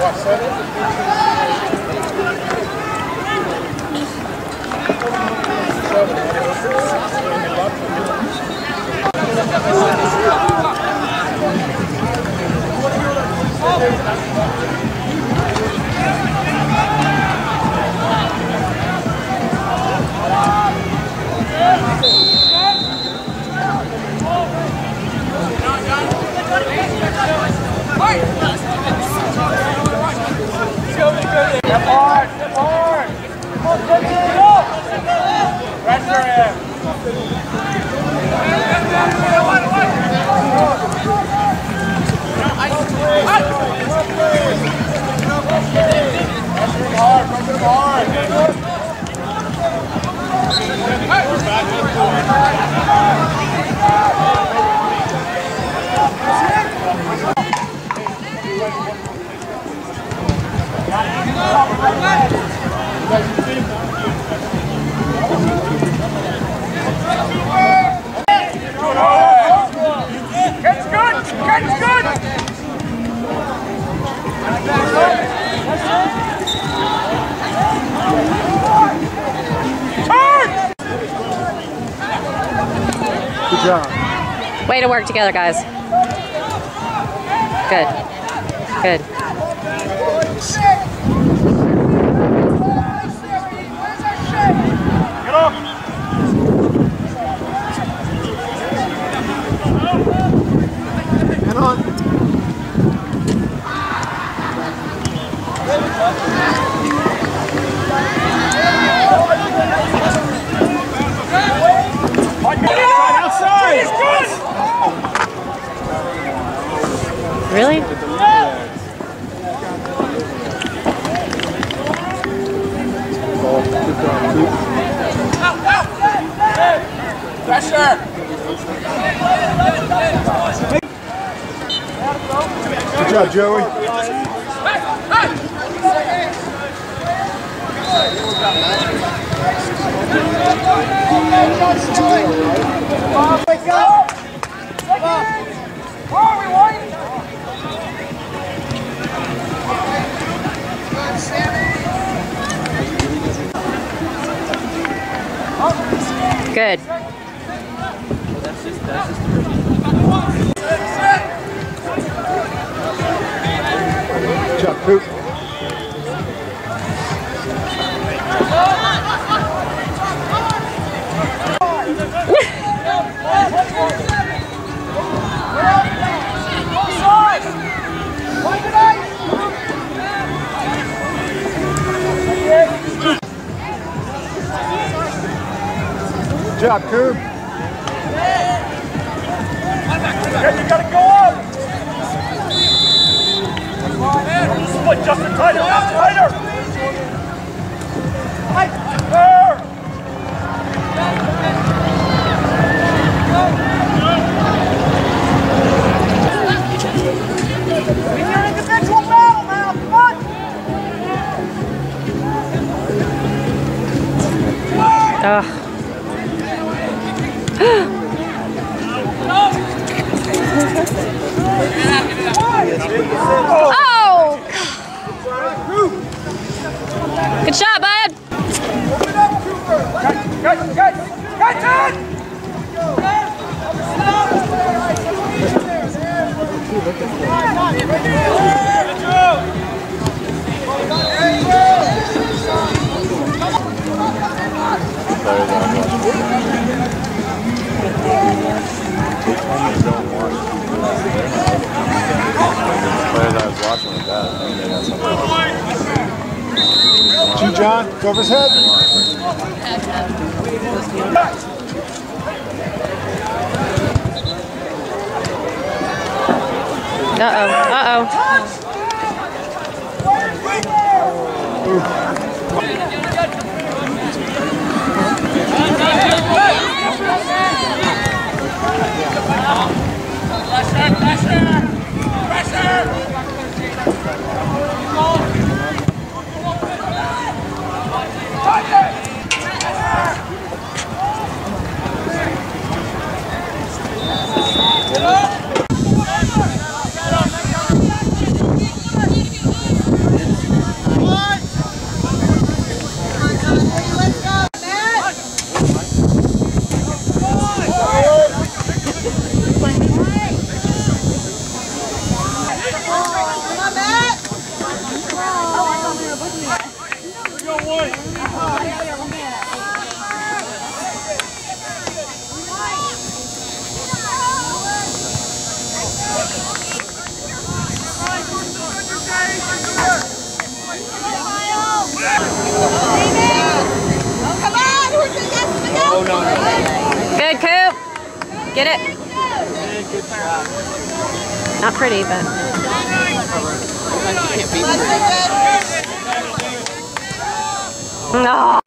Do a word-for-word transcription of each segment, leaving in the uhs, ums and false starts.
Step hard, step hard. Come on, step it up. Pressure him. Pressure him hard, pressure him hard. Catch good! Catch good! Turn! Good job. Way to work together, guys. Good. Good. Get up! Hang on. Outside! Really? Pressure! Good job, Joey. Wake up! Wake up! Where are we, White? Good. That's just, that's just Good job, Coop. Good job, Coop. You gotta go up! Split Justin tighter, tighter! There! It's your individual battle now, come on! Ugh. Oh! Good shot, bud. Catch, catch, catch, catch it! G. John, go over his head. Uh-oh, uh-oh. Pressure, pressure, pressure! Get up! Get it. Not pretty, but. No.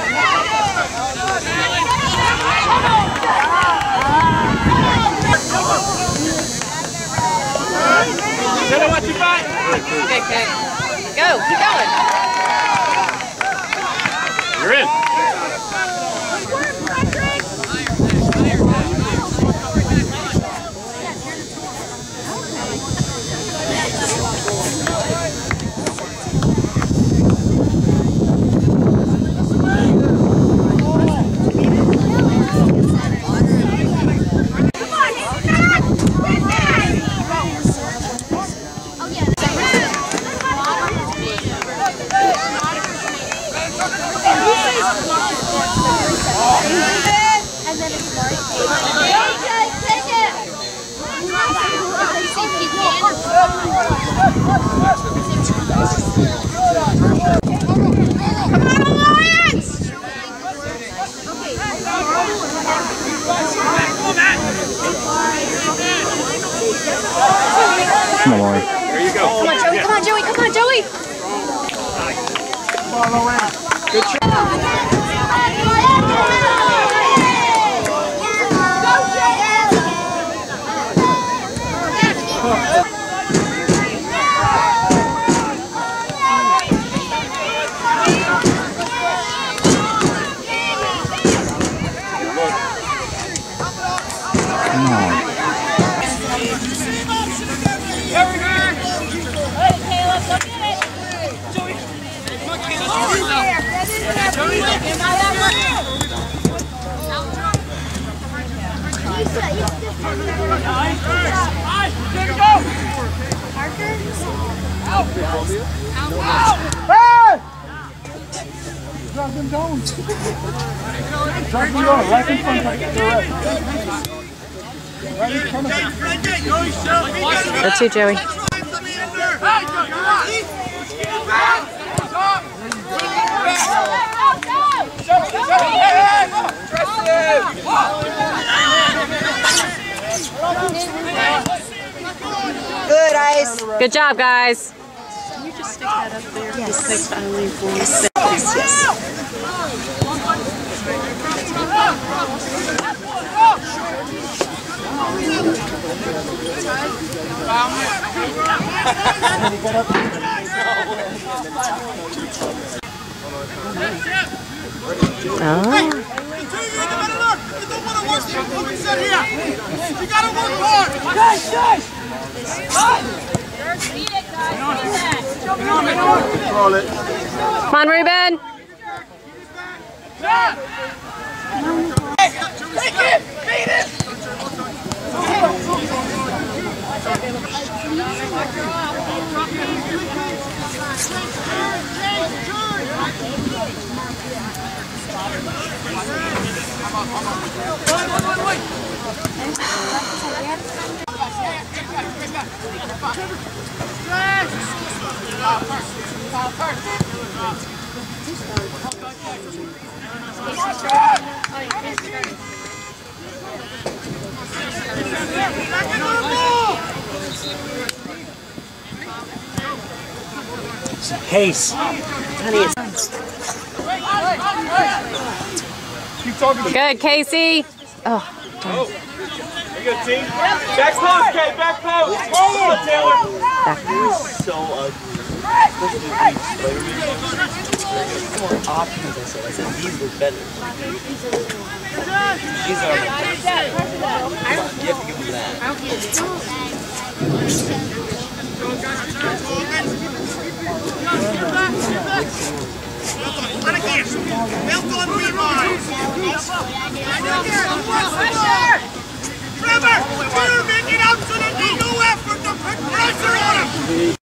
Taylor, watch your back. Okay, okay. Go, keep going. You're in. Come on, Laurie. There you go. Come on, Joey, come on, Joey, come on, Joey. Come on, Laurie. Good shot. Come on. Drop them down. Drop them down right in front of the ref. Right in front of them. Go to Joey. Good, Ice. Good job, guys. Can you just stick that up there? Yes. Next time we will. Yes, yes. Oh. You gotta work hard. Guys, guys. Control it. Come on, Ruben. Take it. Beat it. Pace. Keep talking. Good, Casey. Oh. Good team. Back post, Kate. Back post. Hold on, Taylor. So ugly. More options, I said. I said these look better. These are like that. Come on, you have to give me that. Trevor, you're making out so there's no effort to put pressure on him.